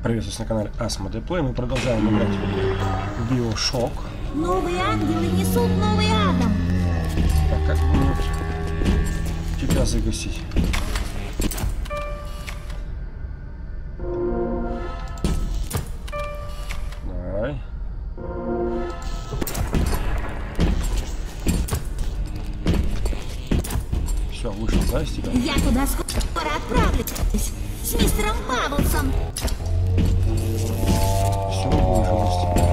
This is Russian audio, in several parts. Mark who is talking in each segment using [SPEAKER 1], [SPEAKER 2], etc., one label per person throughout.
[SPEAKER 1] Приветствую на канале Asmodee. Мы продолжаем играть в BioShock.
[SPEAKER 2] Новые ангелы несут новый Адам.
[SPEAKER 1] Так, как бы тебя загасить? Давай. Все, вышел, да, из тебя?
[SPEAKER 2] Я туда скоро отправлюсь с мистером Бабблсом.
[SPEAKER 1] Все, выжил из тебя.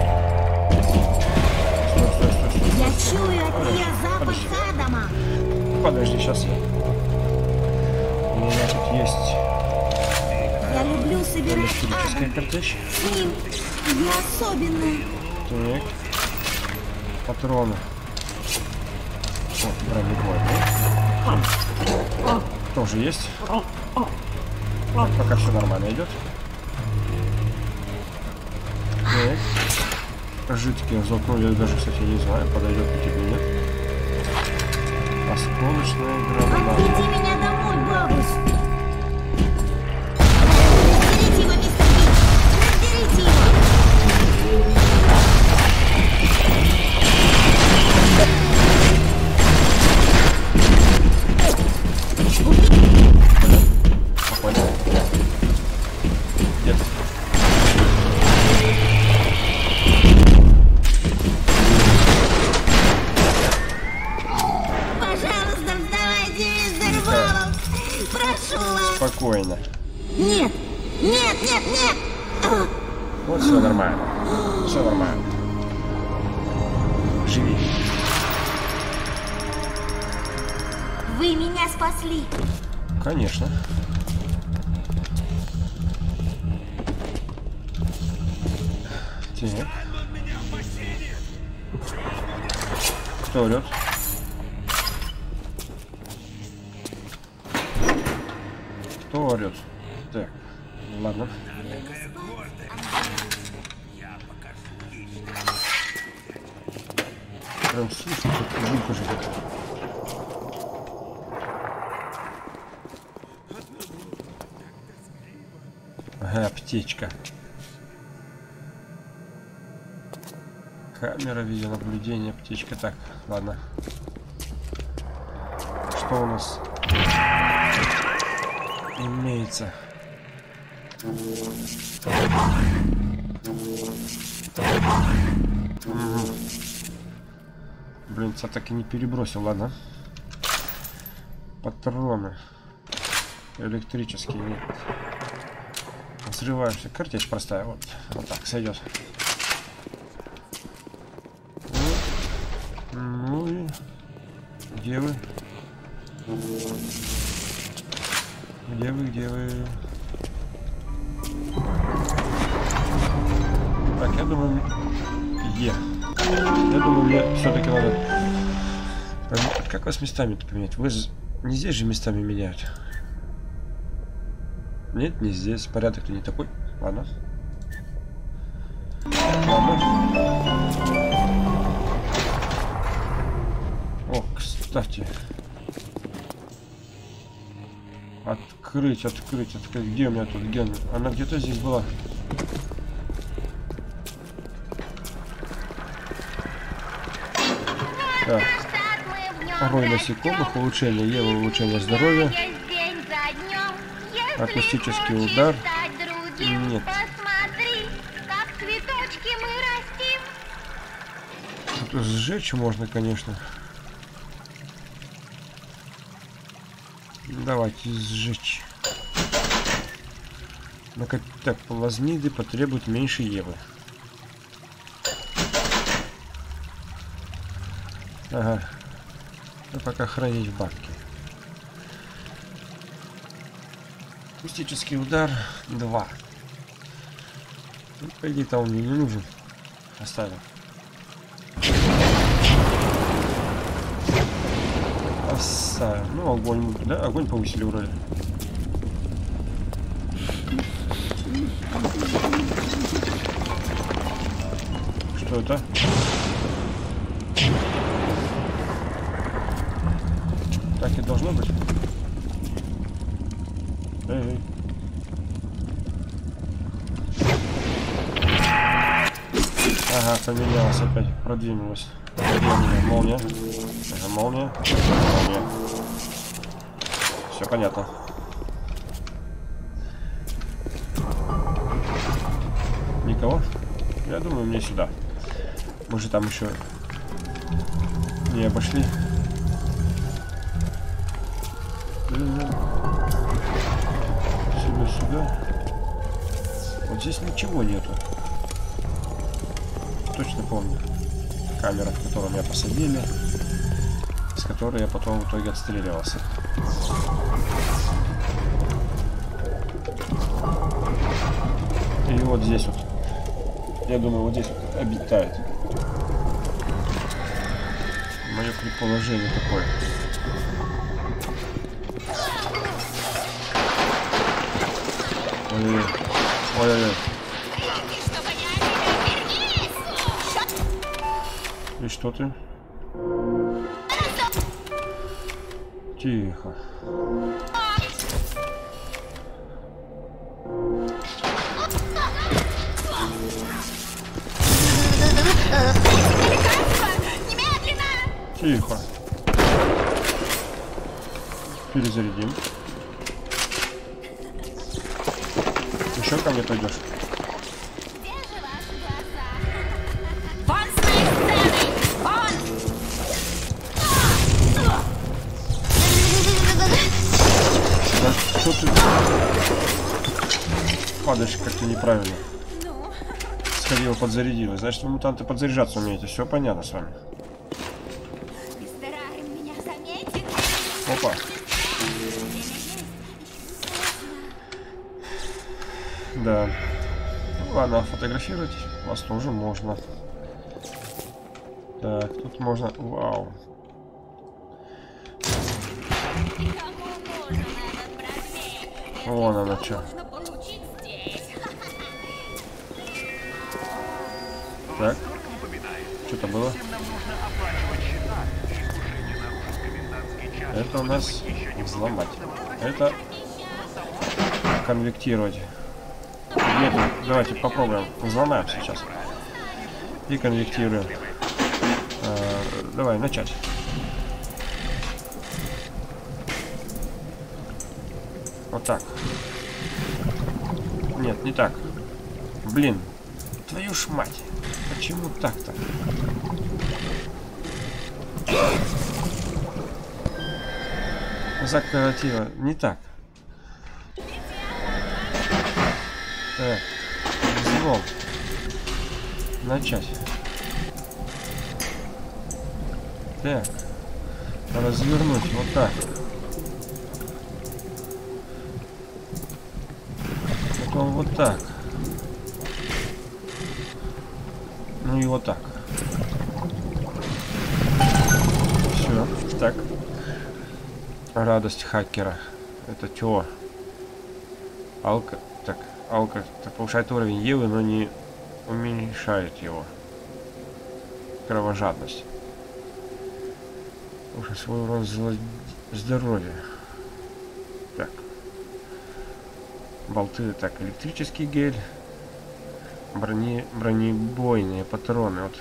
[SPEAKER 1] Стой.
[SPEAKER 2] Я чую от нее запах Адама.
[SPEAKER 1] Подожди, сейчас я. У меня тут есть
[SPEAKER 2] Я люблю собирать
[SPEAKER 1] электрическая
[SPEAKER 2] Адам.
[SPEAKER 1] картечь.
[SPEAKER 2] С ним я особенная.
[SPEAKER 1] Так. Патроны. Вот, бронебой. Тоже есть. Так, пока все нормально идет. Так. Жидкие азотные, я даже, кстати, не знаю, подойдет ли тебе, нет. Осколочная граната.
[SPEAKER 2] Отведи меня домой, Бабблс. Разберите его, мистер Биг. Разберите его.
[SPEAKER 1] Понял. Нет.
[SPEAKER 2] Пожалуйста, вставайте, мистер Бабблс. Прошу вас.
[SPEAKER 1] Спокойно.
[SPEAKER 2] Нет.
[SPEAKER 1] Вот все нормально. Все нормально. Живи.
[SPEAKER 2] Вы меня спасли.
[SPEAKER 1] Конечно. Так. Кто орет? Кто орет? Так, ладно. Прям слышу, как звук уже. Ага, аптечка. Камера видеонаблюдения, аптечка. Так, ладно. Что у нас имеется? Блин, я так и не перебросил, ладно. Патроны. Электрические, нет. Взрываешься. Картечь простая. Вот так сойдет. Ну и где вы? Где вы? Так, я думаю, я думаю, мне все-таки надо. Как вас местами-то поменять? Вы же не здесь же местами меняют. Нет, не здесь. Порядок-то не такой. Ладно. О, кстати. Открыть. Где у меня тут ген? Она где-то здесь была. Так. Рой насекомых, улучшение Евы, улучшение здоровья. Акустический удар. Нет.
[SPEAKER 3] Посмотри, как цветочки мы растим.
[SPEAKER 1] Тут сжечь можно, конечно. Давайте сжечь. Так, плазмиды потребуют меньше Евы. Ага. А пока хранить в банке. Акустический удар 2. Ну, по идее-то он мне не нужен. Оставим. Оставим. Ну, огонь. Да, огонь повысили вроде. Что это? Так и должно быть. Эй. Ага, поменялось опять, продвинулось. Молния. Ага, молния. Молния. Все понятно. Никого? Я думаю, мне сюда. Мы же там еще не обошли. Сюда. Вот здесь ничего нету. Точно помню. Камера, в которую меня посадили, с которой я потом в итоге отстреливался. И вот здесь вот. Я думаю, вот здесь вот обитает. Мое предположение такое. Ой-ой-ой. Ой-ой-ой. И что ты? Тихо. Тихо. Перезарядим. Еще ко мне пойдешь?
[SPEAKER 2] Вон с моей сцены! Вон!
[SPEAKER 1] Да что ты? Падаешь как-то неправильно. Сходила, подзарядилась. Значит, вы, мутанты, подзаряжаться умеете. Все понятно с вами.
[SPEAKER 2] Мистер Райан меня заметит.
[SPEAKER 1] Опа. Да. Ну, ладно, фотографировать вас тоже можно. Так, тут можно... Вау.
[SPEAKER 2] Кому нужен этот предмет?
[SPEAKER 1] Вон она что.
[SPEAKER 2] Можно получить здесь.
[SPEAKER 1] Так. Что-то было? Это у нас взломать. Это конвектировать. Нет, давайте попробуем. Взломаем сейчас. И конвектируем. Давай, начать. Вот так. Нет, не так. Блин. Твою ж мать. Почему так-то? Закоротило. Не так. Так. Взлом. Начать. Так. Развернуть вот так. Потом вот так. Ну и вот так. Все. Так. Радость хакера. Это чё? Алка. Так. Алка. Так, повышает уровень Евы, но не уменьшает его. Кровожадность. Уже свой урон здоровья. Так. Болты. Так, электрический гель. Бронебойные патроны. Вот.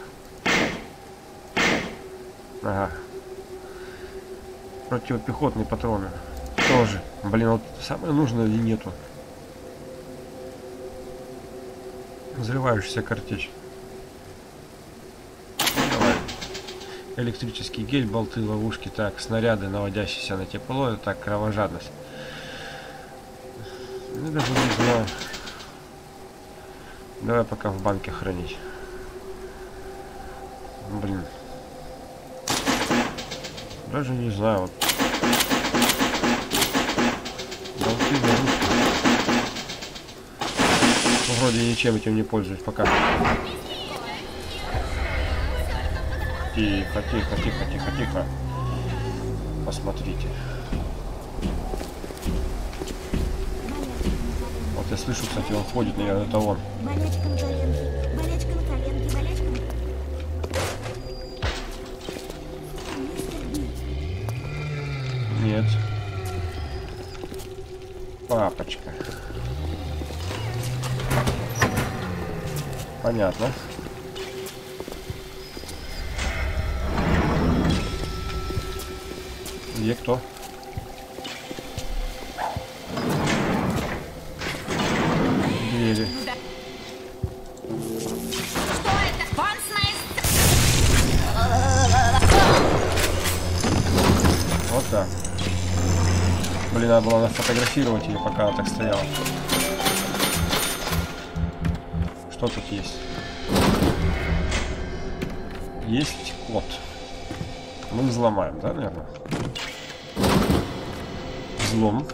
[SPEAKER 1] Ага. Противопехотные патроны. Тоже. Блин, вот самое нужное или нету. Взрывающаяся картечь. Давай. Электрический гель, болты, ловушки. Так, снаряды, наводящиеся на тепло. Так, кровожадность. Ну, даже не знаю. Давай пока в банке хранить. Блин. Даже не знаю. Вот. Болты, ловушки. Вроде ничем этим не пользуюсь пока. Тихо, тихо, тихо, тихо, тихо. Посмотрите. Вот я слышу, кстати, он ходит, наверное, это он.
[SPEAKER 2] Болячка на коленке, болячка на коленке, болячка на...
[SPEAKER 1] Нет. Папочка. Понятно. Где кто? Двери.
[SPEAKER 2] Что это? Вансмейст!
[SPEAKER 1] Вот так. Блин, надо было нафотографировать ее, пока она так стояла. Что тут есть? Есть код. Мы взломаем, да, наверное? Взлом.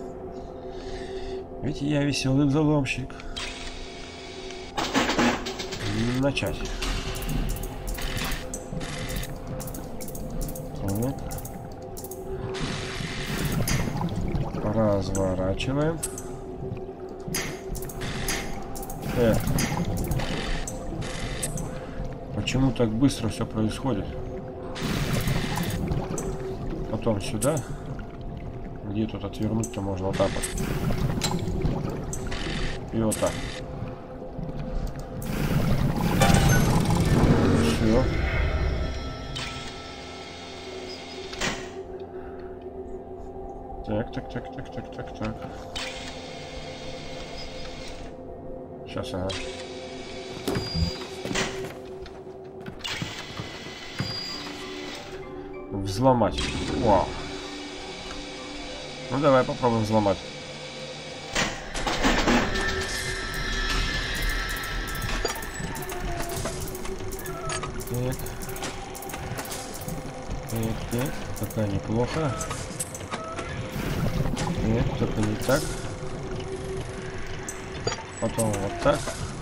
[SPEAKER 1] Ведь я веселый взломщик. Начать. Так. Разворачиваем. Почему так быстро все происходит? Потом сюда. Где тут отвернуть-то можно? Вот так вот. И вот так. Все. Так. Сейчас, ага. Взломать. Вау. Ну давай попробуем взломать. Так. Пока неплохо. Нет, только не так. Потом вот так.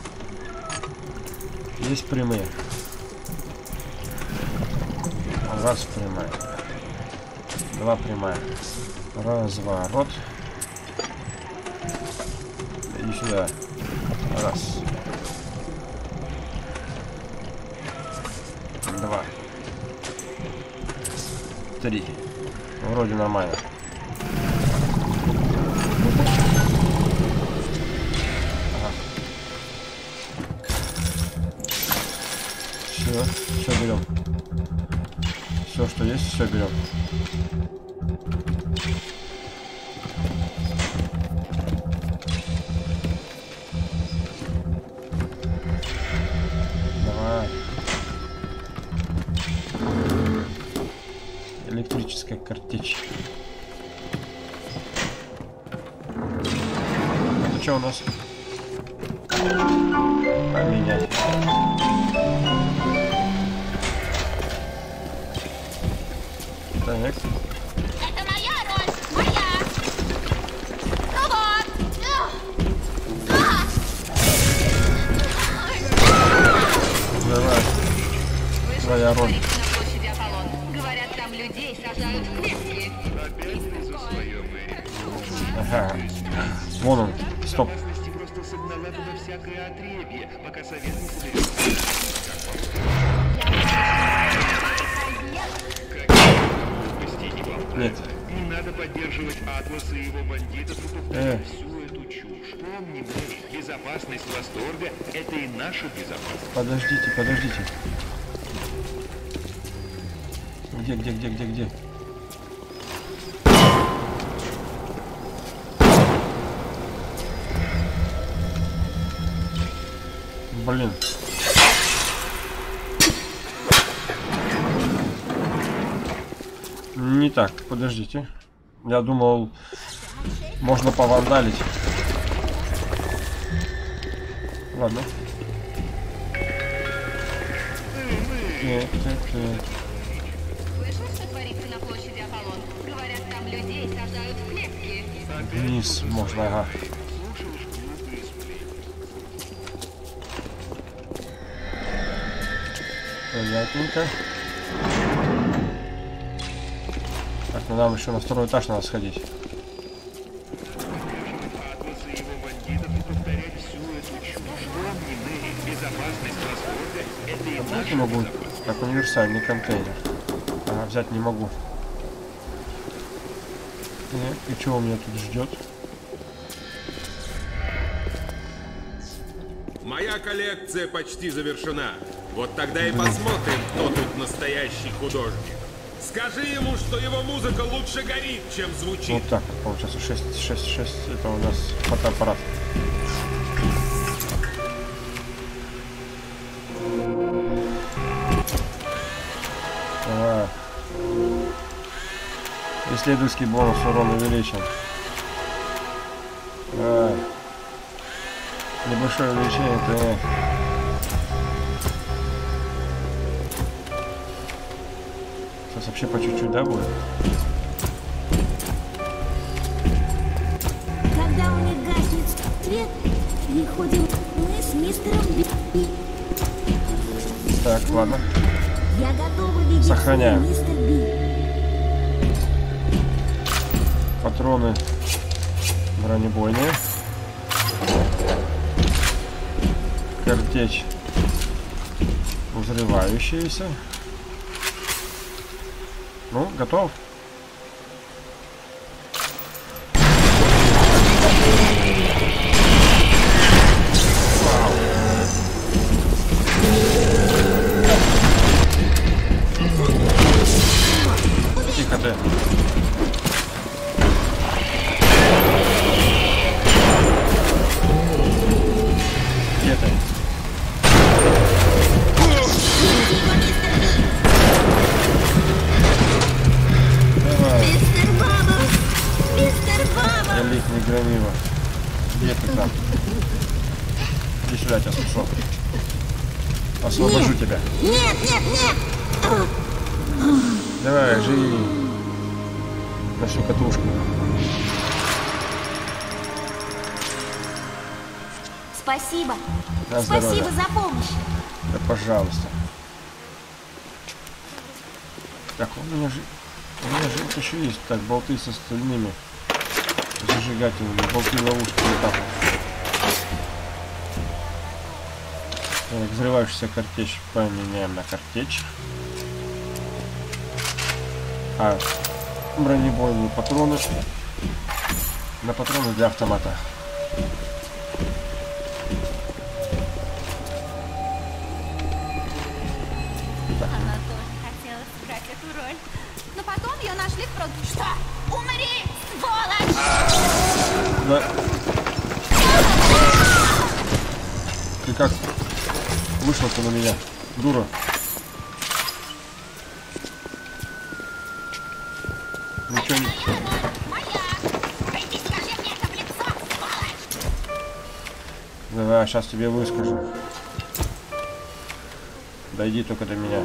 [SPEAKER 1] Есть прямые. Раз прямая. Два прямая. Разворот. Иди сюда. Раз. Два. Три. Вроде нормально. Ага. Все берем. Все, что есть, все берем. Давай. Электрическая картечь. Это что у нас? Поменять. Так.
[SPEAKER 2] Это моя роль! Моя! Ну вот!
[SPEAKER 1] Давай. Твоя роль.
[SPEAKER 3] На площади Аполлон. Говорят, там людей сажают в клетки.
[SPEAKER 1] Ага. Вон он. Стоп.
[SPEAKER 4] Просто согнала туда всякое отребье, пока совет не соберется.
[SPEAKER 1] Нет.
[SPEAKER 4] Не надо поддерживать Атласа и его бандитов и повторять всю эту чушь. Помни, Мэри, безопасность восторга — это и наша безопасность.
[SPEAKER 1] Подождите. Где? Блин. Не так, подождите. Я думал, можно повандалить. Ладно.
[SPEAKER 3] Слышишь, что творится на площади Аполлон? Говорят, там людей сажают в клетки.
[SPEAKER 1] Вниз можно, ага. Понятненько. Так, ну нам еще на второй этаж надо сходить.
[SPEAKER 4] Атласа и его бандитов и повторять всю эту чушь. Помни, Мэри, безопасность восторга — это и
[SPEAKER 1] Вот
[SPEAKER 4] наша
[SPEAKER 1] я могу,
[SPEAKER 4] безопасность.
[SPEAKER 1] как универсальный контейнер. Ага, взять не могу. И что у меня тут ждет?
[SPEAKER 5] Моя коллекция почти завершена. Вот тогда и посмотрим, кто тут настоящий художник. Скажи ему, что его музыка лучше горит, чем звучит.
[SPEAKER 1] Вот так вот получается. 6. Это у нас фотоаппарат. Давай. Исследовательский бонус урон увеличен. Давай. Небольшое увеличение, это... Сейчас вообще по чуть-чуть, да, будет?
[SPEAKER 2] Когда у них гаснет свет, выходим мы с мистером Би.
[SPEAKER 1] Так, ладно.
[SPEAKER 2] Я готова видеть
[SPEAKER 1] Сохраняем.
[SPEAKER 2] мистер Би.
[SPEAKER 1] Патроны бронебойные. Картечь взрывающаяся. Ну, готов. Тихо ты. Где ты? Давай.
[SPEAKER 2] Мистер Баба! Мистер Баба!
[SPEAKER 1] Я лик не громила. Где ты там? Иди сюда, я тебя спасу. Освобожу тебя.
[SPEAKER 2] Нет, нет, нет!
[SPEAKER 1] Давай, живи. На всю катушку.
[SPEAKER 2] Спасибо.
[SPEAKER 1] На
[SPEAKER 2] Спасибо
[SPEAKER 1] здоровье.
[SPEAKER 2] за помощь.
[SPEAKER 1] Да, пожалуйста. Так, у меня же еще есть. Так, болты со стальными зажигательными. Болты ловушки. Вот так вот. Так, взрывающийся картечь поменяем на картечь. А бронебойные патроны на патроны для автомата.
[SPEAKER 6] Она тоже хотела сыграть эту роль. Но потом ее нашли в пруду. Что? Умри, сволочь!
[SPEAKER 1] Да. Ты как вышла-то на меня, дура? Ничего не...
[SPEAKER 6] Приди, скажи мне это в лицо, сволочь!
[SPEAKER 1] Давай, сейчас тебе выскажу. Дойди только до меня.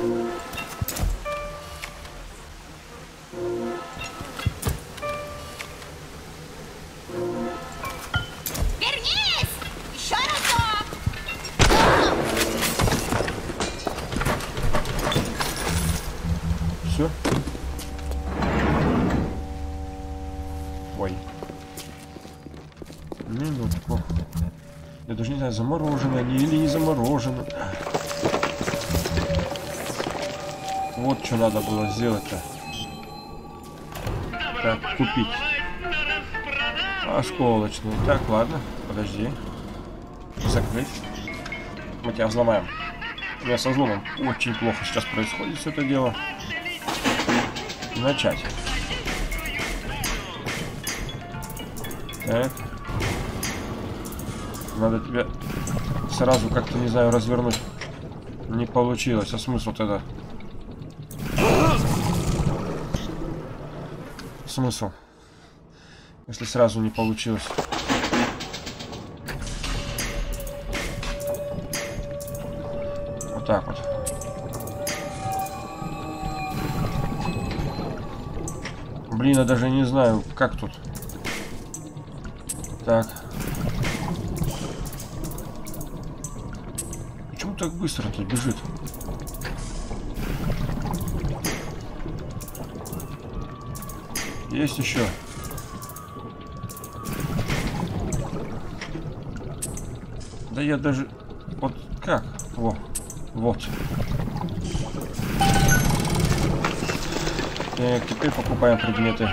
[SPEAKER 6] Вернись! Еще разок!
[SPEAKER 1] Все? Ой. Минутку. Я даже не знаю, заморожено они или не заморожено. Вот что надо было сделать-то. Так, купить. Осколочный. Так, ладно, подожди. Закрыть. Мы тебя взломаем. У меня со взломом очень плохо сейчас происходит все это дело. Начать. Так. Надо тебя сразу как-то, не знаю, развернуть. Не получилось. А смысл тогда? Смысл? Если сразу не получилось. Вот так вот. Блин, я даже не знаю, как тут. Так. Почему так быстро тут бежит? Есть еще. Да я даже... Вот как? Во. Вот. Так, теперь покупаем предметы.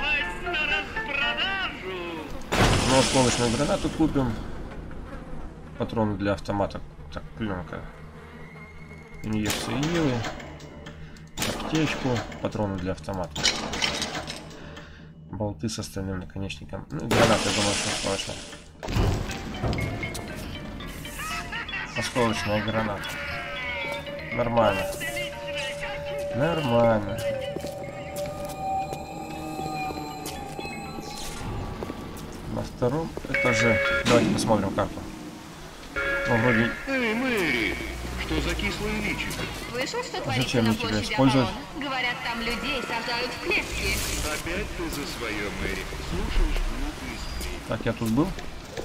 [SPEAKER 1] Ну, осколочную гранату купим. Патроны для автомата. Так, пленка. Инъекции Нивы. аптечку, патроны для автомата. Болты с остальным наконечником. Ну, гранаты, думаю, что точно. Осколочная граната. Нормально. Нормально. На втором этаже. Давайте посмотрим карту. Ну, вроде...
[SPEAKER 4] Эй, Мэри, что за кислое личико?
[SPEAKER 3] Слышал, что творится
[SPEAKER 1] Зачем
[SPEAKER 3] на
[SPEAKER 1] мне тебя
[SPEAKER 3] площади
[SPEAKER 1] использовать?
[SPEAKER 3] Аполлон? Говорят, там людей сажают в клетки.
[SPEAKER 4] Опять ты за свое, Мэри. Слушаешь глупые сплетни.
[SPEAKER 1] Так, я тут был.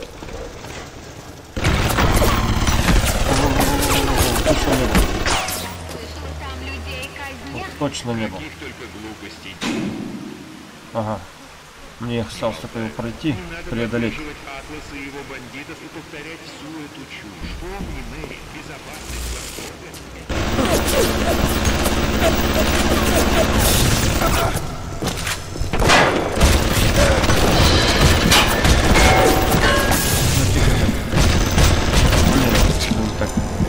[SPEAKER 1] Точно не был.
[SPEAKER 3] Слышал, там людей казнят.
[SPEAKER 1] Точно не был.
[SPEAKER 4] Каких только глупостей.
[SPEAKER 1] Ага. Мне осталось только пройти,
[SPEAKER 4] Не надо
[SPEAKER 1] преодолеть.
[SPEAKER 4] поддерживать Атласа и его бандитов и повторять всю эту чушь. Помни, Мэри, безопасность восторга.
[SPEAKER 1] Так.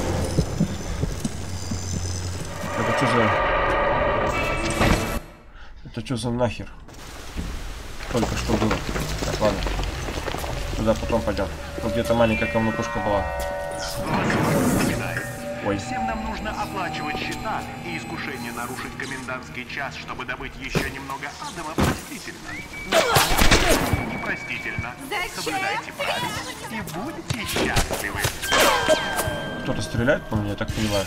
[SPEAKER 1] Это что за... Это что за нахер? Только что было. Так, ладно. Туда потом пойдем. Тут где-то маленькая говнопушка была. Ой.
[SPEAKER 7] Всем нам нужно оплачивать счета, и искушение нарушить комендантский час, чтобы добыть еще немного адома, простительно. Но непростительно. Соблюдайте правила и будете счастливы.
[SPEAKER 1] Кто-то стреляет по мне, я так понимаю.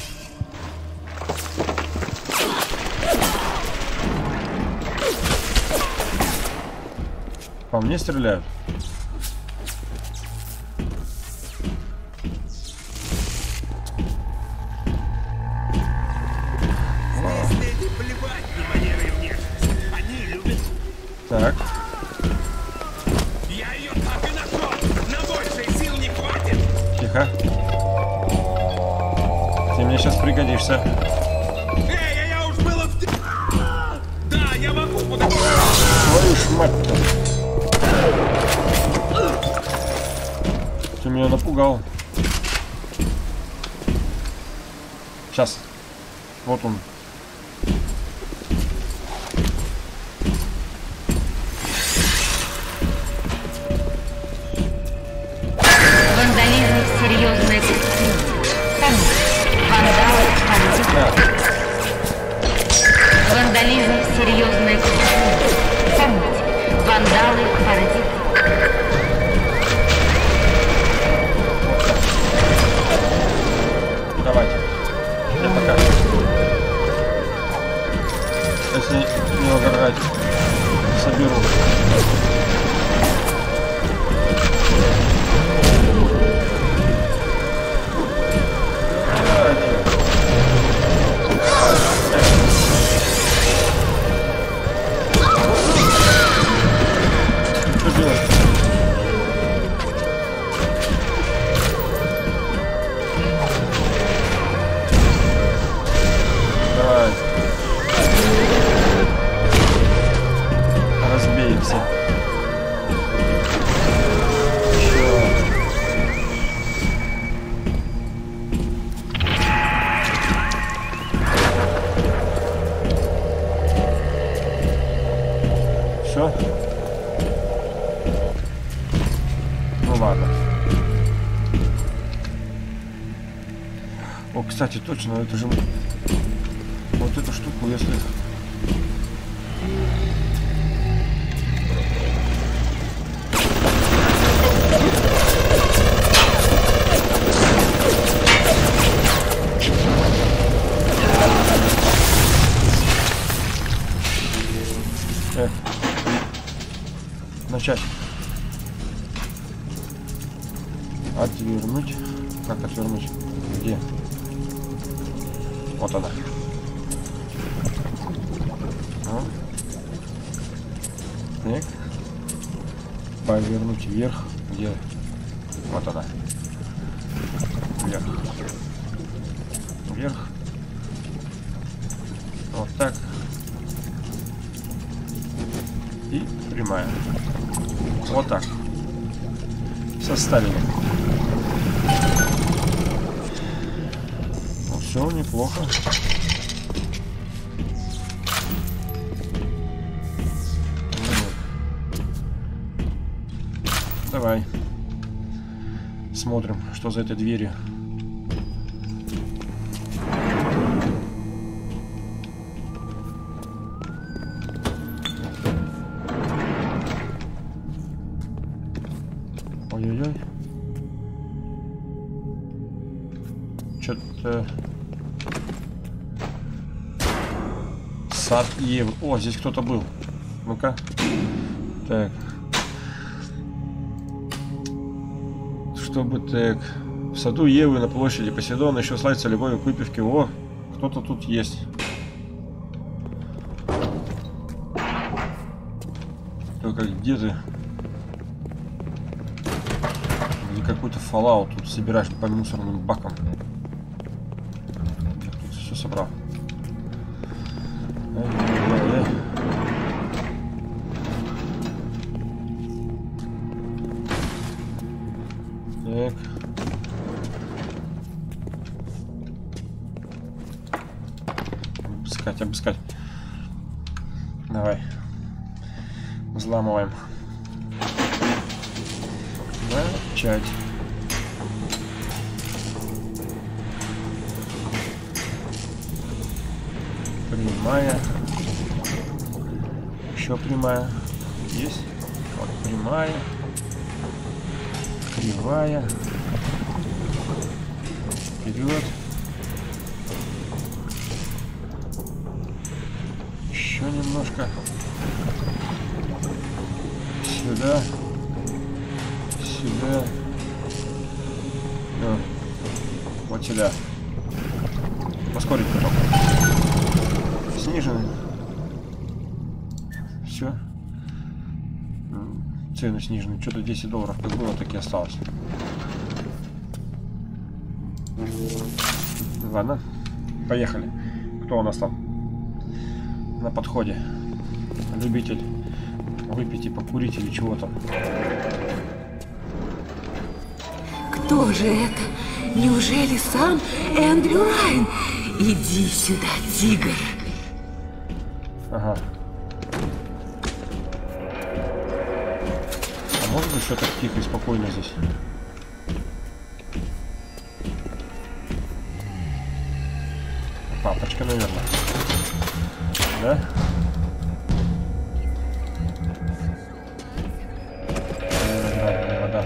[SPEAKER 1] По мне стреляют.
[SPEAKER 5] Леди плевать на манеры и внешность. Они любят.
[SPEAKER 1] Так.
[SPEAKER 5] Я ее так и нашел. На большие сил не хватит.
[SPEAKER 1] Тихо. Ты мне сейчас пригодишься.
[SPEAKER 5] Эй, я уж было в... Да, я могу подойти.
[SPEAKER 1] Твою ж мать-то. Ты меня напугал. Сейчас. Вот он.
[SPEAKER 3] Вандализм — серьезное преступление. Вандалы — бандиты.
[SPEAKER 1] Да.
[SPEAKER 3] Вандализм — серьезное преступление. Помните, вандалы — бандиты.
[SPEAKER 1] Давайте. Я пока. Если не угорать, соберу. Что делать? Давай. Разбеемся. Все. Ну ладно. О, кстати, точно, это же вот эту штуку, если начать отвернуть. Как отвернуть? Где? Вот она. Ну. Так. Повернуть вверх. Где? Вот она. Вверх. Вверх. Вот так. И прямая. Вот так. Составили. Ну, все неплохо. Давай. Смотрим, что за этой дверью. Ой-ой-ой. Что-то... Сад Евы. О, здесь кто-то был. Ну-ка. Так. Чтобы так. В саду Евы на площади Посейдона еще славится любовью к выпивке. О, кто-то тут есть. Только где ты? Или какой-то Fallout тут собираешь по мусорным бакам. Я тут все собрал. Ай-яй-яй-яй. Так. Обыскать, обыскать. Давай. Взламываем. Начать. Прямая. Еще прямая. Есть. Вот прямая. Кривая. Вперед. Еще немножко. Сюда. Сюда. Ну, вот сюда. Ускорить потом. Сниженный. Все. Цены снижены. Что-то $10 как было, так и осталось. Ладно. Поехали. Кто у нас там? На подходе. Любитель выпить и покурить или чего там.
[SPEAKER 8] Кто же это? Неужели сам Эндрю Райан? Иди сюда, тигр.
[SPEAKER 1] Ага. А может быть, все так тихо и спокойно здесь? Папочка, наверное. Да? Вода.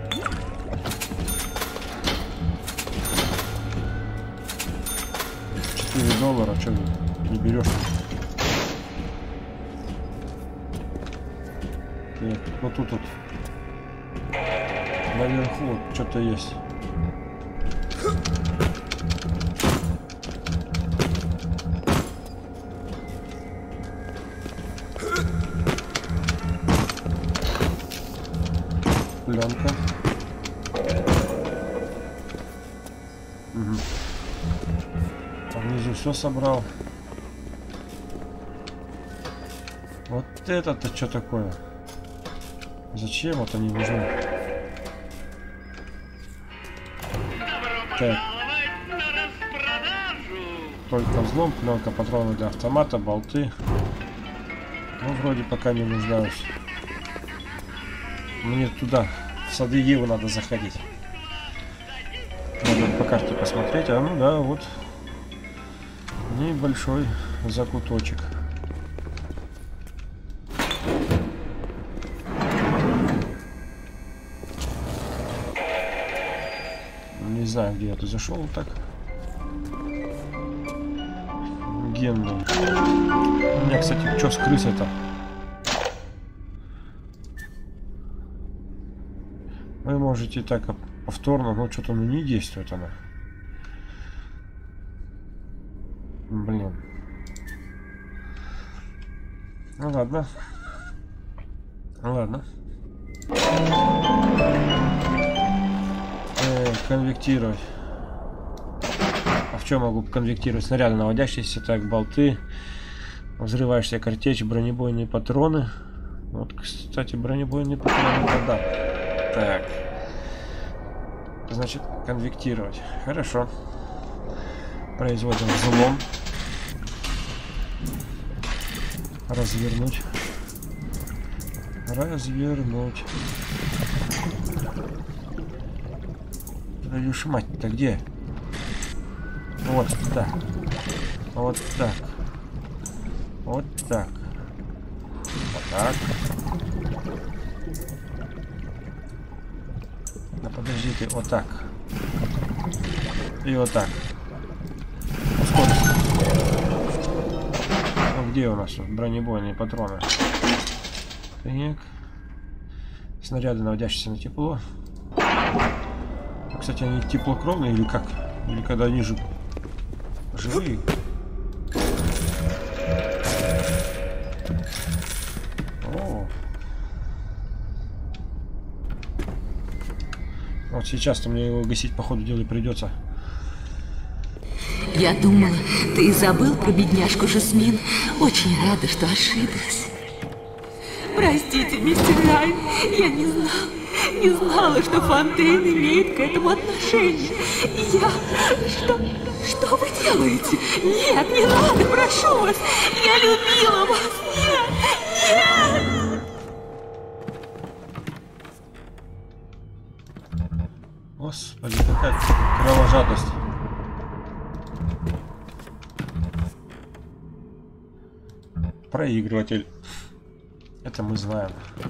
[SPEAKER 1] $4, что не берешь? Так, вот тут вот. Наверху вот что-то есть. Пленка. Угу. А внизу все собрал. Вот это-то что такое? Зачем вот они нужны? Так. Только взлом, пленка, патроны для автомата, болты. Ну, вроде пока не нуждаюсь. Мне туда, в сады Евы, надо заходить. Надо по карте посмотреть. А ну да, вот небольшой закуточек. Не знаю, где я тут зашел так. Генный. У меня, кстати, что с крысой-то? Вы можете так повторно, но что-то не действует она. Блин. Ну ладно. Ладно. Конвектировать. А в чем могу конвектировать? Снаряды наводящиеся, так, болты, взрывающаяся картечь, бронебойные патроны. Вот, кстати, бронебойные патроны, да. Так. Значит, конвектировать. Хорошо. Производим взлом. Развернуть. Развернуть. Твою ж мать-то где? Вот так. Вот так. Вот так. Вот так. Да подожди ты, вот так. И вот так. Скорость. Ну, где у нас тут бронебойные патроны? Так. Снаряды, наводящиеся на тепло. Кстати, они теплокровные или как? Или когда они живые? О. Вот сейчас-то мне его гасить, по ходу дела, придется.
[SPEAKER 8] Я думала, ты забыл про бедняжку Жасмин. Очень рада, что ошиблась. Простите, мистер Райн, я не знала, что Фонтейн имеет к этому отношение. Что вы делаете? Нет, не надо, прошу вас. Я любила вас. Нет.
[SPEAKER 1] Господи, какая кровожадность. Проигрыватель. Это мы знаем.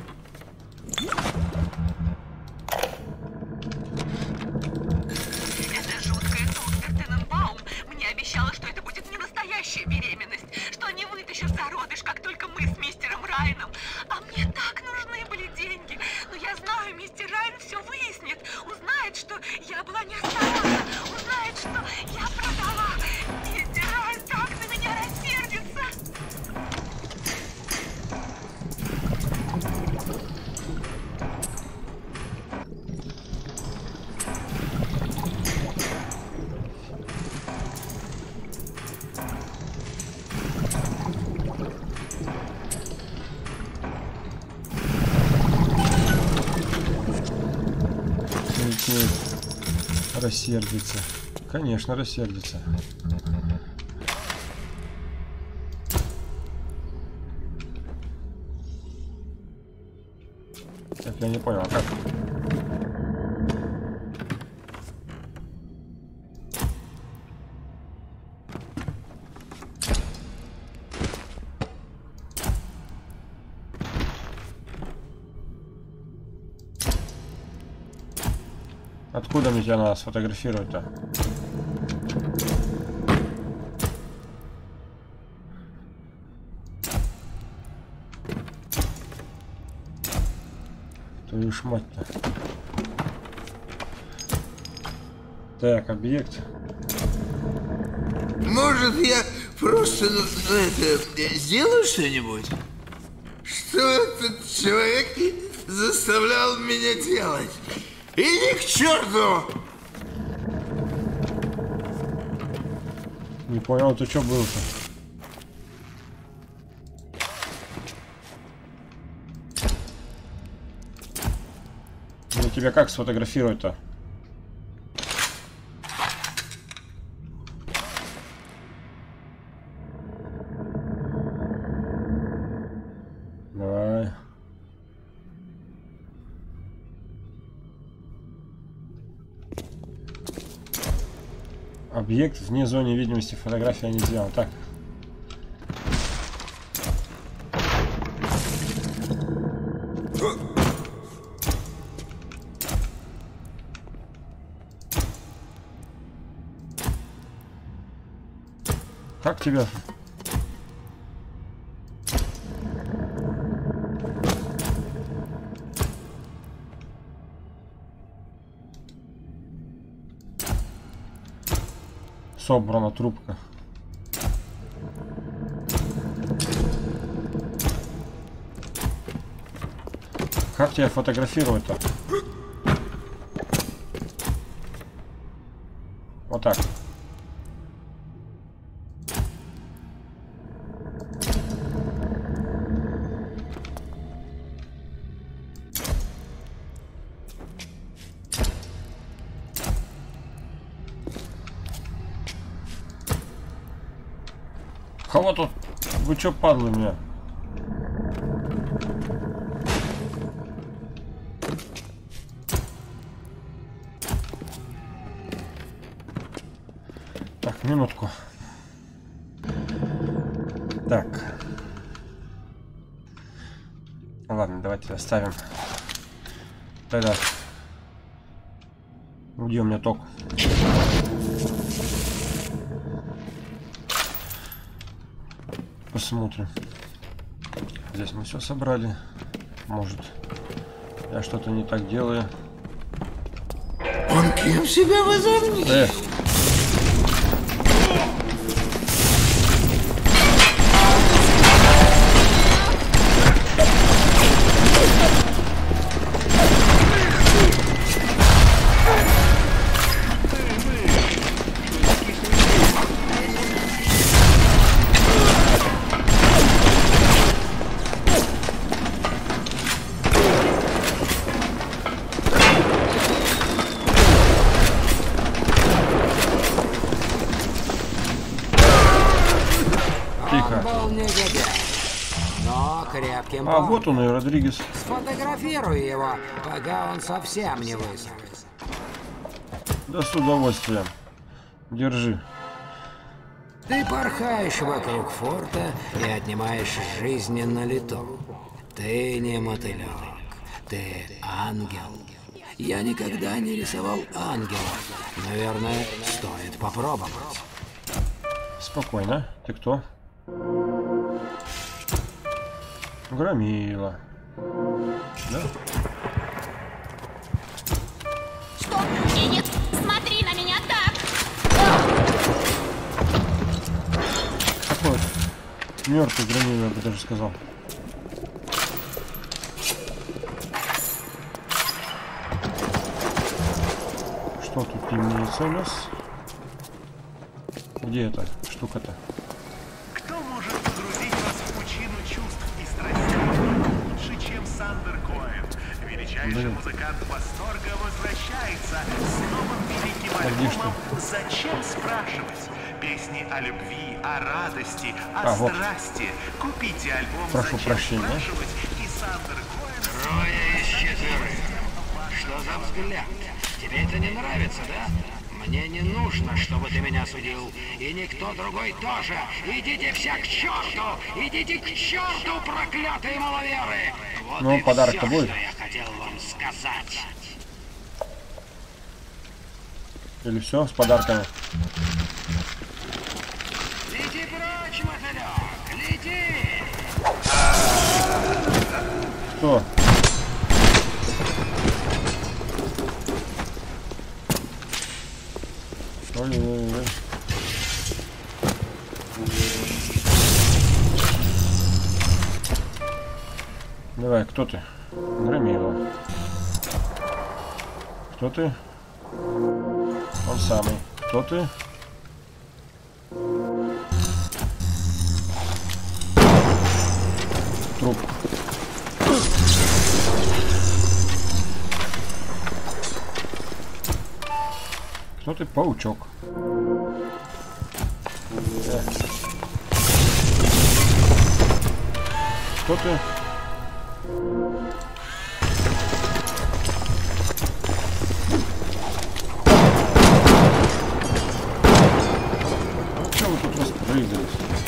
[SPEAKER 8] Это жуткая доктор Тененбаум мне обещала, что это будет не настоящая беременность, что они вытащат зародыш, как только мы с мистером Райном. А мне так нужны были деньги. Но я знаю, мистер Райн все выяснит. Узнает, что я была неосторожна. Узнает, что я продала. Мистер Райн так на меня рассердится.
[SPEAKER 1] Рассердится. Конечно, рассердится. Так, я не понял, а как? Откуда мне тебя надо сфотографировать-то? Твою ж мать-то. Так, объект.
[SPEAKER 5] Может, я просто сделаю что-нибудь? Что этот человек заставлял меня делать? Иди к черту!
[SPEAKER 1] Не понял, это что было-то? Ну тебя как сфотографировать-то? Давай. Объект вне зоны видимости, фотография не сделал. Так. Как тебя? Собрана трубка. Как тебя фотографировать-то? Вот так. Кого тут? Вы чё, падлы меня? Минутку. Так. Ладно, давайте оставим. Тогда. Где у меня ток? Посмотрим. Здесь мы все собрали. Может, я что-то не так делаю.
[SPEAKER 9] Он кем себя возомнил?
[SPEAKER 1] А вот он и Родригес.
[SPEAKER 9] Сфотографируй его, пока он совсем не высох.
[SPEAKER 1] Да с удовольствием. Держи.
[SPEAKER 9] Ты порхаешь вокруг форта и отнимаешь жизни на лету. Ты не мотылек, ты ангел. Я никогда не рисовал ангелов. Наверное, стоит попробовать.
[SPEAKER 1] Спокойно. Ты кто? Громила. Да?
[SPEAKER 6] Стоп! И не смотри на меня так!
[SPEAKER 1] Какой мертвый Громила, я бы даже сказал. Что тут имеется у нас? Где эта штука-то?
[SPEAKER 7] Кто может погрузить вас в пучину чувств и страстей лучше, чем Сандер Коэн? Величайший музыкант восторга возвращается с новым великим альбомом «Зачем спрашивать?» Песни о любви, о радости, о страсти. Купите альбом
[SPEAKER 1] «Прошу
[SPEAKER 7] «Зачем
[SPEAKER 1] прощения».
[SPEAKER 7] спрашивать?» и Сандер Коэн...
[SPEAKER 9] Трое из четверых. Что за взгляд? Тебе это не нравится, да? Мне не нужно, чтобы ты меня судил. И никто другой тоже. Идите все к черту! Идите к черту, проклятые маловеры! Вот
[SPEAKER 1] ну,
[SPEAKER 9] и
[SPEAKER 1] подарок-то
[SPEAKER 9] все,
[SPEAKER 1] будет.
[SPEAKER 9] что я хотел вам сказать.
[SPEAKER 1] Или все с подарками?
[SPEAKER 9] Лети прочь, мотылек! Лети!
[SPEAKER 1] Что? Ой-ой-ой. Давай, кто ты? Громила. Кто ты? Он самый. Кто ты? Труп. Кто ты? Паучок. Кто ты? Ну, что вы тут распрыгались?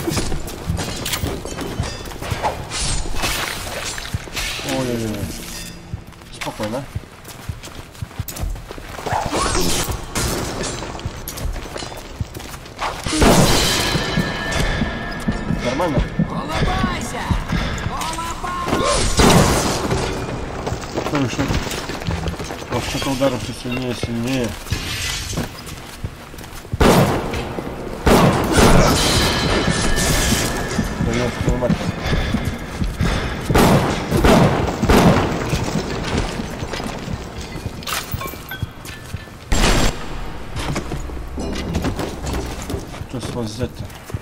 [SPEAKER 1] Ой-ой-ой. Спокойно. Нормально?
[SPEAKER 9] Улыбайся!
[SPEAKER 1] Ой, что-то ударов все сильнее и сильнее. Что с вас взять-то?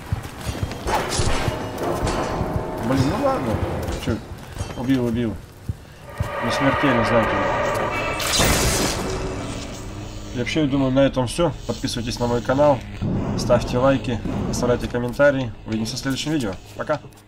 [SPEAKER 1] Блин, ну ладно. Че, убил. Не смертельно, знаете ли. И вообще, я думаю, на этом все. Подписывайтесь на мой канал, ставьте лайки, оставляйте комментарии. Увидимся в следующем видео. Пока!